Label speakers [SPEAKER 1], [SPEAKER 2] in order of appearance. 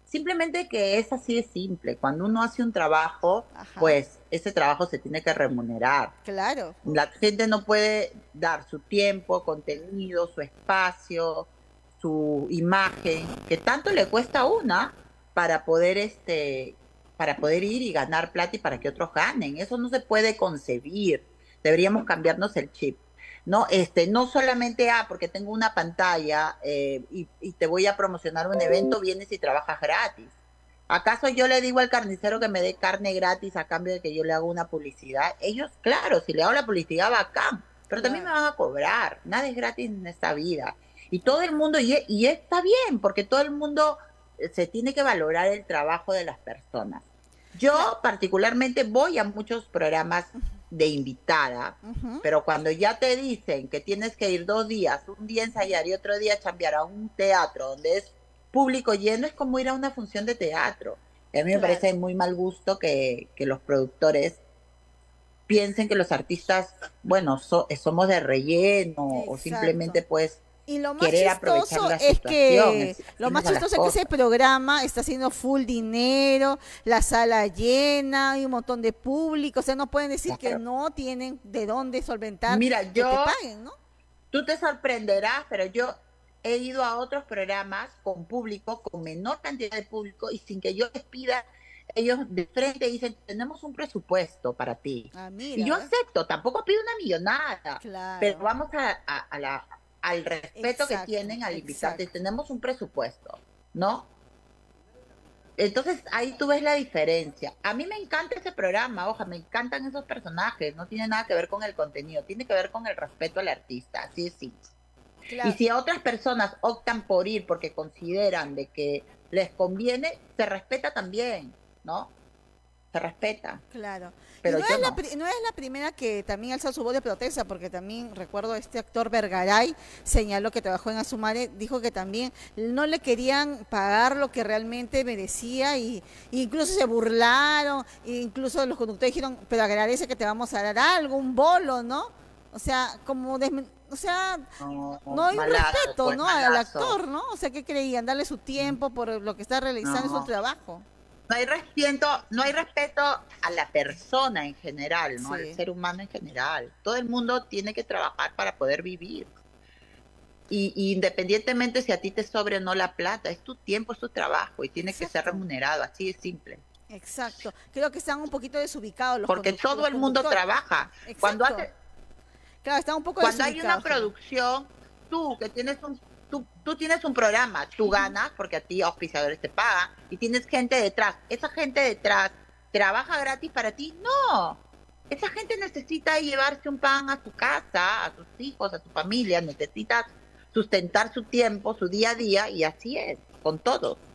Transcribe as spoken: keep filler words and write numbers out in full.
[SPEAKER 1] Simplemente que es así de simple. Cuando uno hace un trabajo,
[SPEAKER 2] Ajá,
[SPEAKER 1] pues ese trabajo se tiene que remunerar.
[SPEAKER 2] claro.
[SPEAKER 1] La gente no puede dar su tiempo, contenido, su espacio, su imagen, que tanto le cuesta a una para poder este, para poder ir y ganar plata y para que otros ganen. Eso no se puede concebir. Deberíamos cambiarnos el chip. No, este, no solamente, ah, porque tengo una pantalla eh, y, y te voy a promocionar un evento, vienes y trabajas gratis. ¿Acaso yo le digo al carnicero que me dé carne gratis a cambio de que yo le haga una publicidad? Ellos, claro, si le hago la publicidad, bacán, pero también me
[SPEAKER 2] Claro.
[SPEAKER 1] van a cobrar. Nada es gratis en esta vida. Y todo el mundo, y, y está bien, porque todo el mundo eh, se tiene que valorar el trabajo de las personas.
[SPEAKER 2] Cla-
[SPEAKER 1] Yo particularmente voy a muchos programas de invitada,
[SPEAKER 2] Ujú.
[SPEAKER 1] pero cuando ya te dicen que tienes que ir dos días, un día ensayar y otro día chambear a un teatro donde es público lleno, es como ir a una función de teatro. Y a mí me
[SPEAKER 2] Claro.
[SPEAKER 1] parece muy mal gusto que, que los productores piensen que los artistas, bueno, so- somos de relleno o
[SPEAKER 2] Exacto.
[SPEAKER 1] simplemente pues
[SPEAKER 2] Y lo más
[SPEAKER 1] querer aprovechar
[SPEAKER 2] chistoso
[SPEAKER 1] la
[SPEAKER 2] es
[SPEAKER 1] situación,
[SPEAKER 2] que,
[SPEAKER 1] así
[SPEAKER 2] lo
[SPEAKER 1] así no
[SPEAKER 2] más
[SPEAKER 1] son las
[SPEAKER 2] chistoso es que ese
[SPEAKER 1] cosas.
[SPEAKER 2] programa está haciendo full dinero, la sala llena, hay un montón de público, o sea, no pueden decir que
[SPEAKER 1] Claro.
[SPEAKER 2] no tienen de dónde solventar
[SPEAKER 1] Mira,
[SPEAKER 2] que te
[SPEAKER 1] yo,
[SPEAKER 2] paguen, ¿no?
[SPEAKER 1] tú te sorprenderás, pero yo he ido a otros programas con público, con menor cantidad de público y sin que yo les pida, ellos de frente dicen, tenemos un presupuesto para ti.
[SPEAKER 2] Ah,
[SPEAKER 1] Y
[SPEAKER 2] mira,
[SPEAKER 1] yo
[SPEAKER 2] ¿ves?
[SPEAKER 1] acepto, tampoco pido una millonada, pero
[SPEAKER 2] Claro,
[SPEAKER 1] vamos a, a- a la, al respeto que
[SPEAKER 2] exacto,
[SPEAKER 1] tienen al invitante.
[SPEAKER 2] exacto.
[SPEAKER 1] Tenemos un presupuesto, ¿no? Entonces ahí tú ves la diferencia. A mí me encanta ese programa, oja, me encantan esos personajes, no tiene nada que ver con el contenido, tiene que ver con el respeto al artista, así es simple. Y
[SPEAKER 2] Claro,
[SPEAKER 1] si otras personas optan por ir porque consideran de que les conviene, se respeta también, ¿no? Se respeta,
[SPEAKER 2] claro. Y
[SPEAKER 1] pero
[SPEAKER 2] no es
[SPEAKER 1] yo
[SPEAKER 2] la,
[SPEAKER 1] no.
[SPEAKER 2] pri- no es la primera que también alza su voz de protesta, porque también recuerdo este actor Vergaray señaló que trabajó en Asumare, dijo que también no le querían pagar lo que realmente merecía y, y incluso se burlaron, e incluso los conductores dijeron, pero agradece que te vamos a dar algo, un bolo, ¿no? O sea, como desmen- o sea,
[SPEAKER 1] No,
[SPEAKER 2] no hay un
[SPEAKER 1] malazo,
[SPEAKER 2] respeto,
[SPEAKER 1] pues
[SPEAKER 2] ¿no? Al
[SPEAKER 1] malazo.
[SPEAKER 2] actor, ¿no? O sea, ¿qué creían? Darle su tiempo por lo que está realizando en su
[SPEAKER 1] No,
[SPEAKER 2] trabajo.
[SPEAKER 1] no hay respeto, no hay respeto a la persona en general, ¿no? Al
[SPEAKER 2] Sí.
[SPEAKER 1] ser humano en general. Todo el mundo tiene que trabajar para poder vivir. Y, y independientemente si a ti te sobre o no la plata, es tu tiempo, es tu trabajo y tiene que ser
[SPEAKER 2] Exacto.
[SPEAKER 1] remunerado, así de simple.
[SPEAKER 2] Exacto. Creo que están un poquito desubicados los,
[SPEAKER 1] Porque
[SPEAKER 2] conduc-
[SPEAKER 1] todo
[SPEAKER 2] los
[SPEAKER 1] el mundo
[SPEAKER 2] conductores.
[SPEAKER 1] trabaja. Cuando
[SPEAKER 2] Exacto.
[SPEAKER 1] hace,
[SPEAKER 2] Claro, están un poco
[SPEAKER 1] cuando hay una
[SPEAKER 2] desubicados, creo.
[SPEAKER 1] producción, tú que tienes un, tú, tú tienes un programa, tú ganas porque a ti auspiciadores te pagan y tienes gente detrás. Esa gente detrás trabaja gratis para ti. No, esa gente necesita llevarse un pan a su casa, a sus hijos, a su familia, necesita sustentar su tiempo, su día a día y así es, con todos.